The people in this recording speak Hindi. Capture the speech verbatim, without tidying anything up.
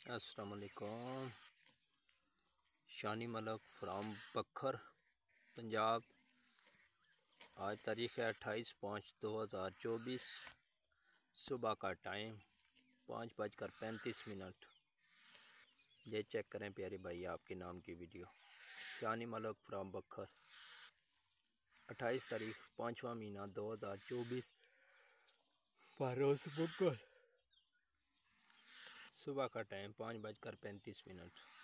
अस्सलाम वालेकुम। शानी मलक फ्राम बखर पंजाब। आज तारीख़ है अट्ठाईस पाँच दो हज़ार चौबीस। सुबह का टाइम पाँच बजकर पैंतीस मिनट। ये चेक करें प्यारे भाई, आपके नाम की वीडियो। शानी मलक फ्राम बखर। अट्ठाईस तारीख पाँचवा महीना दो हज़ार चौबीस। बरोज़ बखर। सुबह का टाइम पाँच बजकर पैंतीस मिनट।